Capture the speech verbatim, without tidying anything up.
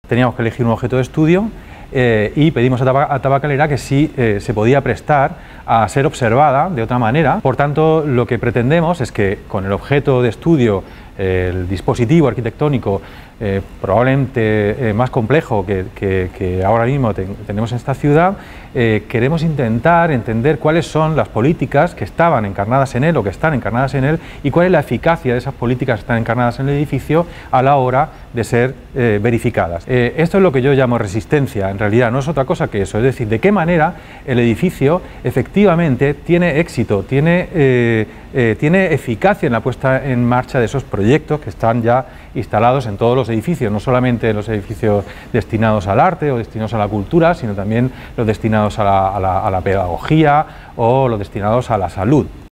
Teníamos que elegir un objeto de estudio eh, y pedimos a, Taba a Tabacalera que sí eh, se podía prestar a ser observada de otra manera. Por tanto, lo que pretendemos es que con el objeto de estudio, eh, el dispositivo arquitectónico eh, probablemente eh, más complejo que, que, que ahora mismo te tenemos en esta ciudad, eh, queremos intentar entender cuáles son las políticas que estaban encarnadas en él o que están encarnadas en él y cuál es la eficacia de esas políticas que están encarnadas en el edificio a la hora de ser eh, verificadas. Eh, esto es lo que yo llamo resistencia, en realidad no es otra cosa que eso, es decir, de qué manera el edificio efectivamente tiene éxito, tiene, eh, eh, tiene eficacia en la puesta en marcha de esos proyectos que están ya instalados en todos los edificios, no solamente en los edificios destinados al arte o destinados a la cultura, sino también los destinados a la, a la, a la pedagogía o los destinados a la salud.